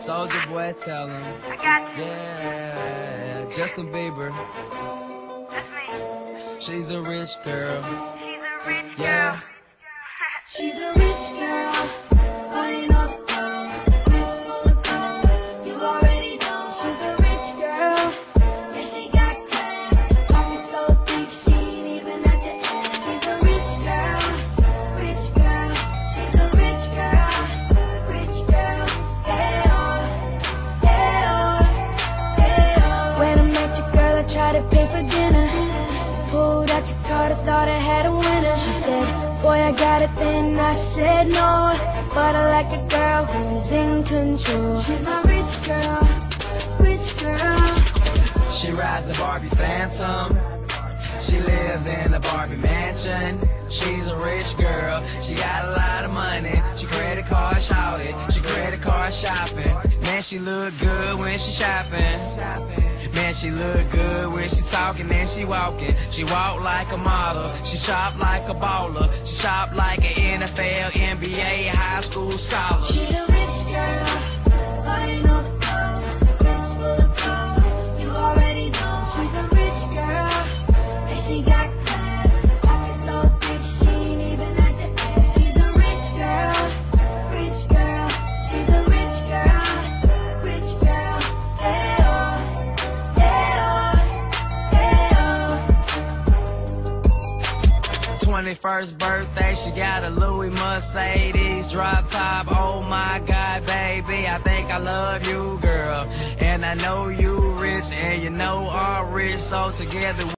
Soulja Boy, tell him. I got you. Yeah, Justin Bieber. That's me. She's a rich girl. She's a rich Yeah. girl. She's a rich girl, buying all the clothes, wrist full of gold. You already know she's a rich girl. Yeah, she got class, pockets so thick she ain't even at the ass. She's a rich girl, rich girl. She's a rich girl, rich girl. Hey oh, hey oh, hey oh. When I met your girl, I tried to pay for dinner. Pulled out your card, I thought I had a winner. She said, boy, I got it, then I said no. But I like a girl who's in control. She's my rich girl, rich girl. She rides a Barbie Phantom. She lives in a Barbie mansion. She's a rich girl. She got a lot of money. She credit card shouted. She credit card shopping. Man, she look good when she shopping. Man, she look good when she talking and she walking. She walk like a model. She shop like a baller. She shop like an NFL, NBA, high school scholar. She's a rich girl, buying all the clothes, wrist full of gold. You already know she's a rich girl. And she got class, pockets so thick she ain't even at the ass. She's a rich girl, rich girl. She's a rich girl, rich girl. Hey oh, hey oh, hey oh. 21st birthday, she got a Louis Mercedes drop top. Oh my God, baby, I think I love you, girl. And I know you rich, and you know I'm rich, so together